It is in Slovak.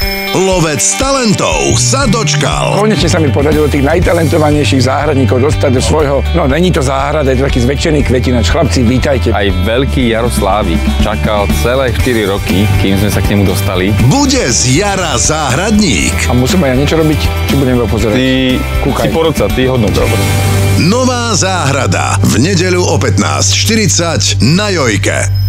Lovec talentov sa dočkal. Konečne sa mi podarilo tých najtalentovanejších záhradníkov dostať do svojho, no není to záhrada, je to taký zväčšený kvetinač. Chlapci, vítajte. Aj veľký Jaroslávik čakal celé 4 roky, kým sme sa k nemu dostali. Bude z jara záhradník. A musím aj ja niečo robiť, či budem ho pozerať? Ty Kúkaj. si porodca, ty hodnoť. Nová záhrada v nedeľu o 15:40 na Jojke.